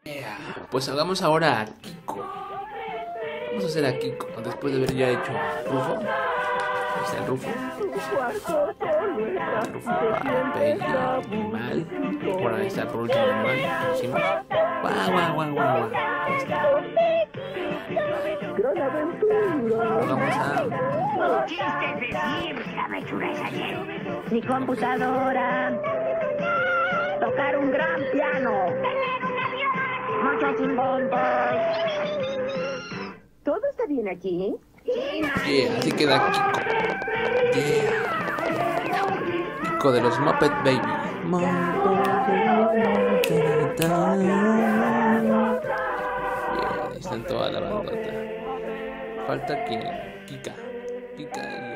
Yeah. Pues hagamos ahora a Kiko. Vamos a hacer a Kiko después de haber ya hecho a Rufo. Ahí está el Rufo. Rufo, Peggy, animal. Por ahí está el último animal. Encima. Guau, guau, guau, guau, guau. Ahí está. Vamos a. ¿Qué quisiste decir? La aventura es ayer. Mi computadora. Tocar un gran piano. Tener un avión. Muchos inventos. ¿Todo está bien aquí? Yeah, así queda Kiko. Yeah. Kiko de los Muppet Baby. Yeah, ahí están toda la bandota. Falta que Kika y